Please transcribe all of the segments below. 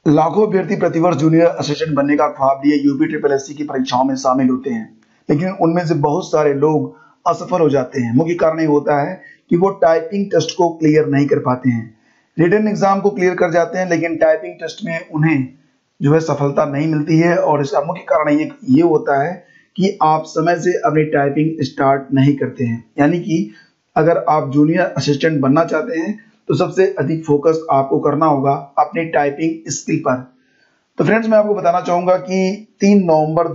लाखों अभ्यर्थी प्रतिवर्ष जूनियर असिस्टेंट बनने का ख्वाब लिए यूपी ट्रिपल एससी की परीक्षाओं में शामिल होते हैं, लेकिन उनमें से बहुत सारे लोग असफल हो जाते हैं। मुख्य कारण ये होता है कि वो टाइपिंग टेस्ट को क्लियर नहीं कर पाते हैं। रिटन एग्जाम को क्लियर कर जाते हैं, लेकिन टाइपिंग टेस्ट में उन्हें जो है सफलता नहीं मिलती है। और इसका मुख्य कारण ये होता है कि आप समय से अपनी टाइपिंग स्टार्ट नहीं करते हैं। यानी कि अगर आप जूनियर असिस्टेंट बनना चाहते हैं तो सबसे अधिक फोकस आपको करना होगा अपनी टाइपिंग स्किल पर। तो फ्रेंड्स, मैं आपको बताना चाहूंगा कि 3 नवंबर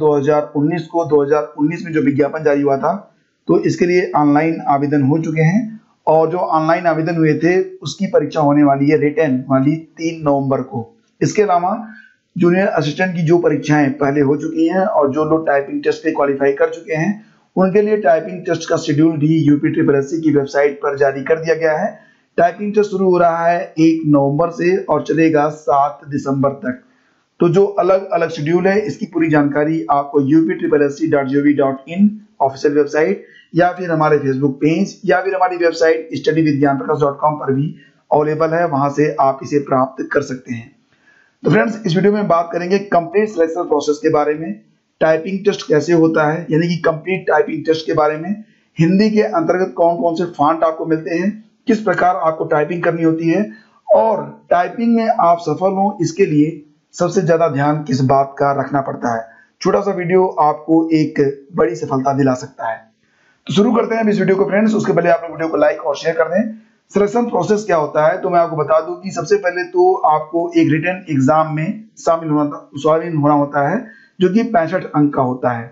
2019 में जो विज्ञापन जारी हुआ था, तो इसके लिए ऑनलाइन आवेदन हो चुके हैं और जो ऑनलाइन आवेदन हुए थे उसकी परीक्षा होने वाली है रिटन वाली 3 नवंबर को। इसके अलावा जूनियर असिस्टेंट की जो परीक्षाएं पहले हो चुकी हैं और जो लोग टाइपिंग टेस्ट पे क्वालिफाई कर चुके हैं उनके लिए टाइपिंग टेस्ट का शेड्यूल भी यूपी ट्रिपल एससी की वेबसाइट पर जारी कर दिया गया है। टाइपिंग टेस्ट शुरू हो रहा है 1 नवंबर से और चलेगा 7 दिसंबर तक। तो जो अलग अलग शेड्यूल है इसकी पूरी जानकारी आपको uptripplesc.gov.in ऑफिशियल वेबसाइट या फिर हमारे फेसबुक पेज या फिर हमारी वेबसाइट studyvidgyanprakash.com पर भी अवेलेबल है, वहां से आप इसे प्राप्त कर सकते हैं। तो फ्रेंड्स, इस वीडियो में बात करेंगे कंप्लीट सिलेक्शन प्रोसेस के बारे में, टाइपिंग टेस्ट कैसे होता है यानी कि कंप्लीट टाइपिंग टेस्ट के बारे में, हिंदी के अंतर्गत कौन कौन से फॉन्ट आपको मिलते हैं, किस प्रकार आपको टाइपिंग करनी होती है और टाइपिंग में आप सफल हो इसके लिए सबसे ज्यादा ध्यान किस बात का रखना पड़ता है। छोटा सा वीडियो आपको एक बड़ी सफलता दिला सकता है। तो शुरू करते हैं इस वीडियो को फ्रेंड्स। उसके पहले आप वीडियो को लाइक और शेयर कर दें। सिलेक्शन प्रोसेस क्या होता है तो मैं आपको बता दूं कि सबसे पहले तो आपको एक रिटन एग्जाम में शामिल होना होता है जो कि 65 अंक का होता है।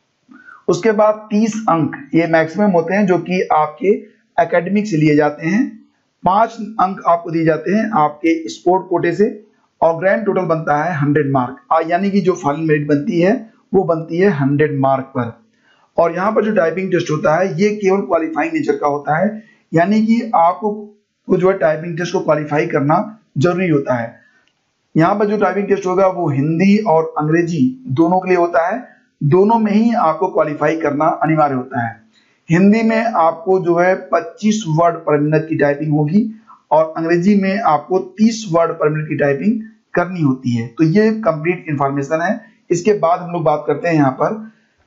उसके बाद 30 अंक ये मैक्सिमम होते हैं जो कि आपके एकेडमिक से लिए जाते हैं। 5 अंक आपको दिए जाते हैं आपके स्पोर्ट कोटे से और ग्रैंड टोटल बनता है 100 मार्क, यानी कि जो फाइनल मेरिट बनती है वो बनती है 100 मार्क पर। और यहाँ पर जो टाइपिंग टेस्ट होता है ये केवल क्वालिफाइंग नेचर का होता है, यानी कि आपको जो है टाइपिंग टेस्ट को क्वालिफाई करना जरूरी होता है। यहाँ पर जो टाइपिंग टेस्ट होगा वो हिंदी और अंग्रेजी दोनों के लिए होता है। दोनों में ही आपको क्वालिफाई करना अनिवार्य होता है। हिंदी में आपको जो है 25 वर्ड पर मिनट की टाइपिंग होगी और अंग्रेजी में आपको 30 वर्ड पर मिनट की टाइपिंग करनी होती है। तो ये कंप्लीट इंफॉर्मेशन है। इसके बाद हम लोग बात करते हैं यहाँ पर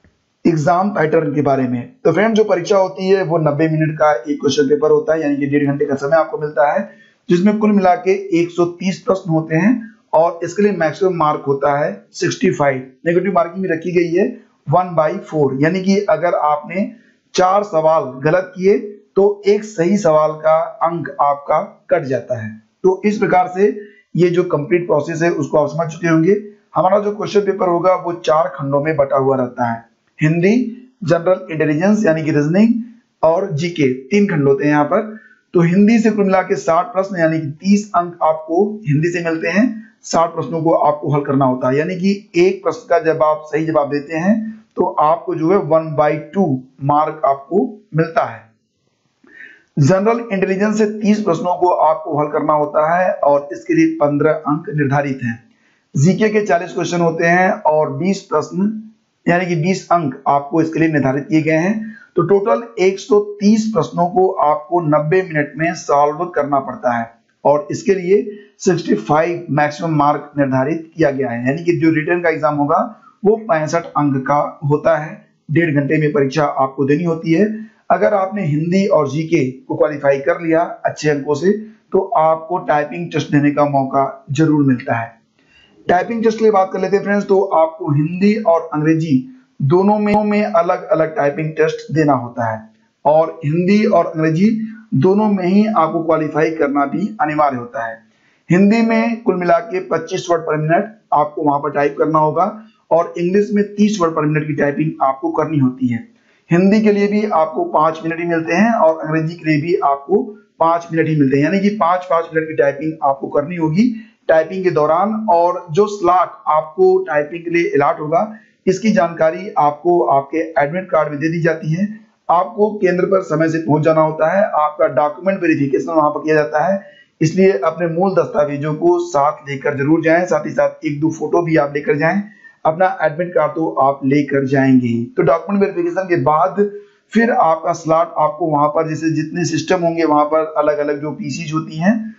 एग्जाम पैटर्न के बारे में। तो फ्रेंड, जो परीक्षा होती है वो 90 मिनट का एक क्वेश्चन पेपर होता है, यानी कि 1.5 घंटे का समय आपको मिलता है, जिसमें कुल मिला के 130 प्रश्न होते हैं और इसके लिए मैक्सिमम मार्क होता है 65। नेगेटिव मार्किंग भी रखी गई है 1/4, यानी कि अगर आपने 4 सवाल गलत किए तो एक सही सवाल का अंक आपका कट जाता है। तो इस प्रकार से ये जो कंप्लीट प्रोसेस है उसको आप समझ चुके होंगे। हमारा जो क्वेश्चन पेपर होगा वो 4 खंडों में बटा हुआ रहता है। हिंदी, जनरल इंटेलिजेंस यानी कि रीजनिंग और जीके 3 खंड होते हैं यहाँ पर। तो हिंदी से कुल मिला के 60 प्रश्न यानी कि 30 अंक आपको हिंदी से मिलते हैं। 60 प्रश्नों को आपको हल करना होता है, यानी कि एक प्रश्न का जब आप सही जवाब देते हैं तो आपको जो है 1/2 मार्क आपको मिलता है। जनरल इंटेलिजेंस से 30 प्रश्नों को आपको हल करना होता है और इसके लिए 15 अंक निर्धारित हैं। जीके के 40 क्वेश्चन होते हैं और 20 प्रश्न यानी कि 20 अंक आपको इसके लिए निर्धारित किए गए हैं। तो टोटल 130 प्रश्नों को आपको 90 मिनट में सॉल्व करना पड़ता है और इसके लिए 65 मैक्सिमम मार्क निर्धारित किया गया है, यानी कि जो रिटन का एग्जाम होगा वो 65 अंक का होता है। 1.5 घंटे में परीक्षा आपको देनी होती है। अगर आपने हिंदी और जीके को क्वालिफाई कर लिया अच्छे अंकों से तो आपको टाइपिंग टेस्ट देने का मौका जरूर मिलता है। टाइपिंग टेस्ट के लिए बात कर लेते हैं फ्रेंड्स। तो आपको हिंदी और अंग्रेजी दोनों में अलग अलग टाइपिंग टेस्ट देना होता है और हिंदी और अंग्रेजी दोनों में ही आपको क्वालिफाई करना भी अनिवार्य होता है। हिंदी में कुल मिला के 25 वर्ड पर मिनट आपको वहां पर टाइप करना होगा और इंग्लिश में 30 वर्ड पर मिनट की टाइपिंग आपको करनी होती है। हिंदी के लिए भी आपको 5 मिनट ही मिलते हैं और अंग्रेजी के लिए भी आपको 5 मिनट ही मिलते हैं, यानी कि 5-5 मिनट की टाइपिंग आपको करनी होगी टाइपिंग के दौरान। और जो स्लॉट आपको टाइपिंग के लिए अलॉट होगा इसकी जानकारी आपको आपके एडमिट कार्ड में दे दी जाती है। आपको केंद्र पर समय से पहुंच जाना होता है। आपका डॉक्यूमेंट वेरिफिकेशन वहां पर किया जाता है, इसलिए अपने मूल दस्तावेजों को साथ लेकर जरूर जाएं। साथ ही साथ 1-2 फोटो भी आप लेकर जाएं। अपना एडमिट कार्ड तो आप लेकर जाएंगे। तो डॉक्यूमेंट वेरिफिकेशन के बाद फिर आपका स्लॉट आपको वहां पर जैसे जितने सिस्टम होंगे वहां पर अलग अलग जो पीसीज होती हैं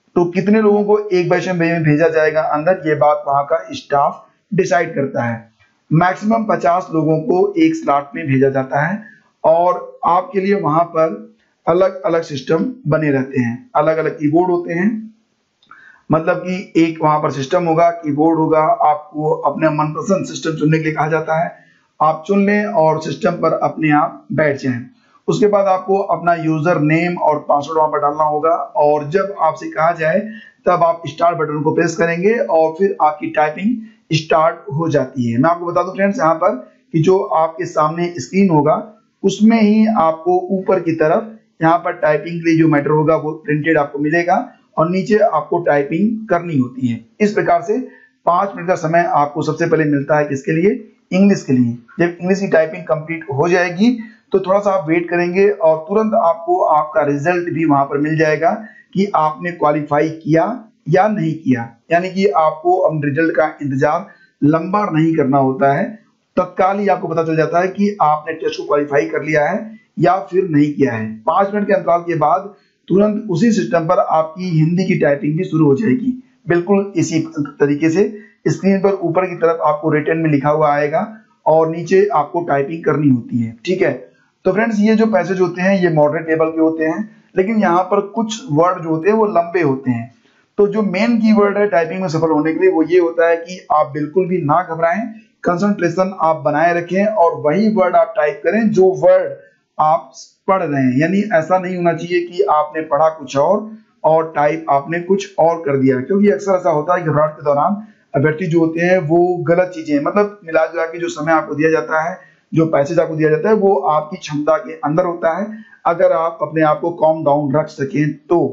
तो कितने लोगों को एक वैष्णव में भेजा जाएगा अंदर, ये बात वहां का स्टाफ डिसाइड करता है। मैक्सिमम 50 लोगों को एक स्लॉट में भेजा जाता है और आपके लिए वहां पर अलग अलग सिस्टम बने रहते हैं, अलग अलग कीबोर्ड होते हैं। मतलब कि एक वहां पर सिस्टम होगा, कीबोर्ड होगा, आपको अपने मनपसंद सिस्टम चुनने के लिए कहा जाता है, आप चुन लें और सिस्टम पर अपने आप बैठ जाएं। उसके बाद आपको अपना यूजर नेम और पासवर्ड वहां पर डालना होगा और जब आपसे कहा जाए तब आप स्टार्ट बटन को प्रेस करेंगे और फिर आपकी टाइपिंग स्टार्ट हो जाती है। मैं आपको बता दूं फ्रेंड्स यहाँ पर कि जो आपके सामने स्क्रीन होगा उसमें ही आपको ऊपर की तरफ यहाँ पर टाइपिंग के लिए जो मैटर होगा वो प्रिंटेड आपको मिलेगा और नीचे आपको टाइपिंग करनी होती है। इस प्रकार से 5 मिनट का समय आपको सबसे पहले मिलता है किसके लिए, इंग्लिश के लिए। जब इंग्लिश की टाइपिंग कंप्लीट हो जाएगी तो थोड़ा सा आप वेट करेंगे और तुरंत आपको आपका रिजल्ट भी वहां पर मिल जाएगा कि आपने क्वालिफाई किया या नहीं किया। यानी कि आपको अब रिजल्ट का इंतजार लंबा नहीं करना होता है, तत्काल ही आपको पता चल जाता है कि आपने टेस्ट को क्वालिफाई कर लिया है या फिर नहीं किया है। 5 मिनट के अंतराल के बाद तुरंत उसी सिस्टम पर आपकी हिंदी की टाइपिंग भी शुरू हो जाएगी। बिल्कुल इसी तरीके से स्क्रीन पर ऊपर की तरफ आपको रिटन में लिखा हुआ आएगा और नीचे आपको टाइपिंग करनी होती है। ठीक है, तो फ्रेंड्स ये जो पैसेज होते हैं ये मॉडरेट लेवल के होते हैं, लेकिन यहाँ पर कुछ वर्ड जो होते हैं वो लंबे होते हैं। तो जो मेन कीवर्ड है टाइपिंग में सफल होने के लिए वो ये होता है कि आप बिल्कुल भी ना घबराएं, कंसंट्रेशन आप बनाए रखें और वही वर्ड आप टाइप करें जो वर्ड आप पढ़ रहे हैं। यानी ऐसा नहीं होना चाहिए कि आपने पढ़ा कुछ और टाइप आपने कुछ और कर दिया, क्योंकि अक्सर ऐसा होता है घबराहट के दौरान अभ्यर्थी जो होते हैं वो गलत चीजें, मतलब मिला जुला के जो समय आपको दिया जाता है, जो पैसेज आपको दिया जाता है वो आपकी क्षमता के अंदर होता है, अगर आप अपने आप को कॉम डाउन रख सकें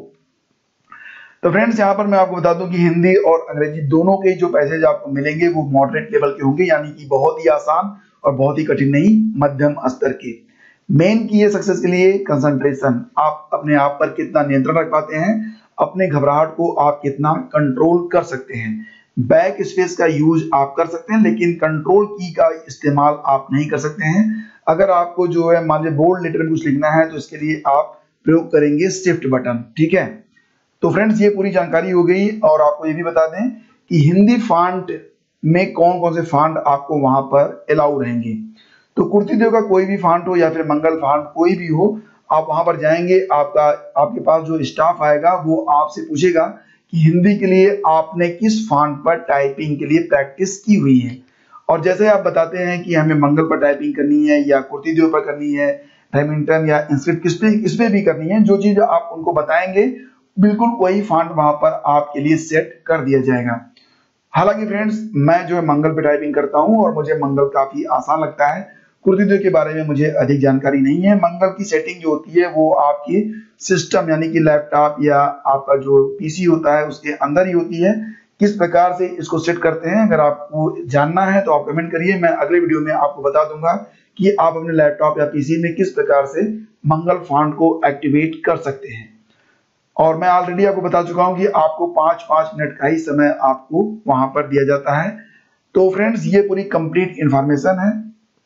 तो फ्रेंड्स यहाँ पर मैं आपको बता दूं कि हिंदी और अंग्रेजी दोनों के जो पैसेज आपको मिलेंगे वो मॉडरेट लेवल के होंगे, यानी कि बहुत ही आसान और बहुत ही कठिन नहीं, मध्यम स्तर के। मेन की है सक्सेस के लिए कंसंट्रेशन, आप अपने आप पर कितना नियंत्रण रख पाते हैं, अपने घबराहट को आप कितना कंट्रोल कर सकते हैं। बैक स्पेस का यूज आप कर सकते हैं लेकिन कंट्रोल की का इस्तेमाल आप नहीं कर सकते हैं। अगर आपको जो है मान लीजिए बोल्ड लेटर में कुछ लिखना है तो इसके लिए आप प्रयोग करेंगे शिफ्ट बटन। ठीक है, तो फ्रेंड्स ये पूरी जानकारी हो गई और आपको ये भी बता दें कि हिंदी फॉन्ट में कौन कौन से फॉन्ट आपको वहां पर अलाउ रहेंगे। तो कुर्तीदेव का कोई भी फॉन्ट हो या फिर मंगल फॉन्ट कोई भी हो, आप वहां पर जाएंगे, आपके पास जो स्टाफ आएगा वो आपसे पूछेगा कि हिंदी के लिए आपने किस फॉन्ट पर टाइपिंग के लिए प्रैक्टिस की हुई है। और जैसे आप बताते हैं कि हमें मंगल पर टाइपिंग करनी है या कुर्तीदेव पर करनी है, रेमिंगटन या इंस्क्रिप्ट किस पे भी करनी है, जो चीज आप उनको बताएंगे बिल्कुल वही फॉन्ट वहां पर आपके लिए सेट कर दिया जाएगा। हालांकि फ्रेंड्स मैं जो है मंगल पे टाइपिंग करता हूं और मुझे मंगल काफी आसान लगता है, कुर्तीदेव के बारे में मुझे अधिक जानकारी नहीं है। मंगल की सेटिंग जो होती है वो आपकी सिस्टम यानी कि लैपटॉप या आपका जो पीसी होता है उसके अंदर ही होती है। किस प्रकार से इसको सेट करते हैं अगर आपको जानना है तो आप कमेंट करिए, मैं अगले वीडियो में आपको बता दूंगा कि आप अपने लैपटॉप या पीसी में किस प्रकार से मंगल फॉन्ट को एक्टिवेट कर सकते हैं। और मैं ऑलरेडी आपको बता चुका हूं कि आपको 5-5 मिनट का ही समय आपको वहां पर दिया जाता है। तो फ्रेंड्स ये पूरी कंप्लीट इंफॉर्मेशन है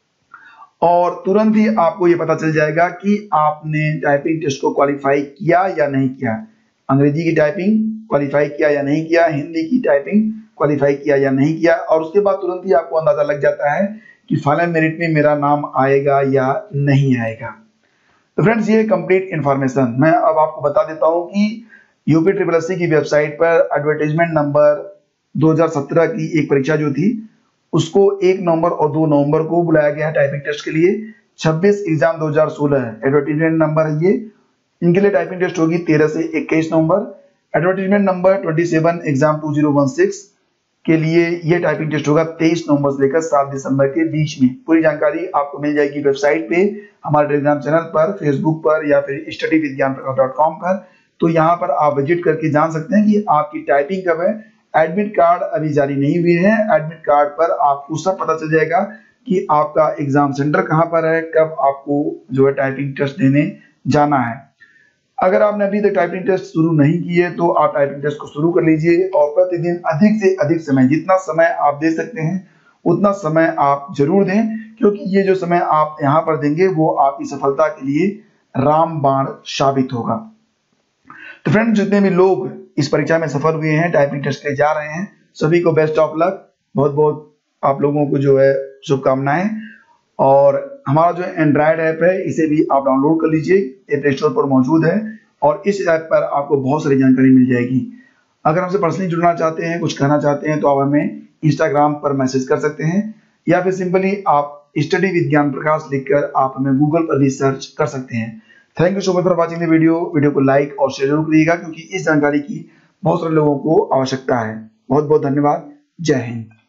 और तुरंत ही आपको ये पता चल जाएगा कि आपने टाइपिंग टेस्ट को क्वालिफाई किया या नहीं किया। अंग्रेजी की टाइपिंग क्वालिफाई किया या नहीं किया, हिंदी की टाइपिंग क्वालिफाई किया या नहीं किया, और उसके बाद तुरंत ही आपको अंदाजा लग जाता है कि फाइनल मेरिट में मेरा नाम आएगा या नहीं आएगा। तो फ्रेंड्स ये कंप्लीट इंफॉर्मेशन मैं अब आपको बता देता हूं कि यूपीट्रिपलएससी की वेबसाइट पर एडवर्टाइजमेंट नंबर 2017 की एक परीक्षा जो थी उसको 1 नवंबर और 2 नवंबर को बुलाया गया है टाइपिंग टेस्ट के लिए। 26 एग्जाम 2016 एडवर्टाइजमेंट नंबर है ये, इनके लिए टाइपिंग टेस्ट होगी 13 से 21 नवंबर। एडवर्टाइजमेंट नंबर 27 एग्जाम 2016 के लिए ये टाइपिंग टेस्ट होगा 23 नवंबर से लेकर 7 दिसंबर के बीच में। पूरी जानकारी आपको मिल जाएगी वेबसाइट पे, हमारे टेलीग्राम चैनल पर, फेसबुक पर या फिर studyvithgyanprakash.com पर। तो यहाँ पर आप विजिट करके जान सकते हैं कि आपकी टाइपिंग कब है। एडमिट कार्ड अभी जारी नहीं हुए हैं, एडमिट कार्ड पर आपको सब पता चल जाएगा कि आपका एग्जाम सेंटर कहाँ पर है, कब आपको जो है टाइपिंग टेस्ट देने जाना है। अगर आपने अभी तक टाइपिंग टेस्ट शुरू नहीं की है तो आप टाइपिंग टेस्ट को शुरू कर लीजिए और प्रतिदिन अधिक से अधिक समय, जितना समय आप दे सकते हैं उतना समय आप जरूर दें, क्योंकि ये जो समय आप यहाँ पर देंगे वो आपकी सफलता के लिए रामबाण साबित होगा। तो फ्रेंड्स, जितने भी लोग इस परीक्षा में सफल हुए हैं, टाइपिंग टेस्ट के लिए जा रहे हैं, सभी को बेस्ट ऑफ लक। बहुत बहुत आप लोगों को जो है शुभकामनाएं। और हमारा जो एंड्रॉयड ऐप है इसे भी आप डाउनलोड कर लीजिए, ये प्ले स्टोर पर मौजूद है और इस ऐप पर आपको बहुत सारी जानकारी मिल जाएगी। अगर हमसे पर्सनली जुड़ना चाहते हैं, कुछ कहना चाहते हैं, तो आप हमें इंस्टाग्राम पर मैसेज कर सकते हैं या फिर सिंपली आप स्टडी विद ज्ञान प्रकाश लिखकर आप हमें गूगल पर भी सर्च कर सकते हैं। Thank you so much for watching the video को लाइक और शेयर जरूर करिएगा क्योंकि इस जानकारी की बहुत सारे लोगों को आवश्यकता है। बहुत बहुत धन्यवाद। जय हिंद।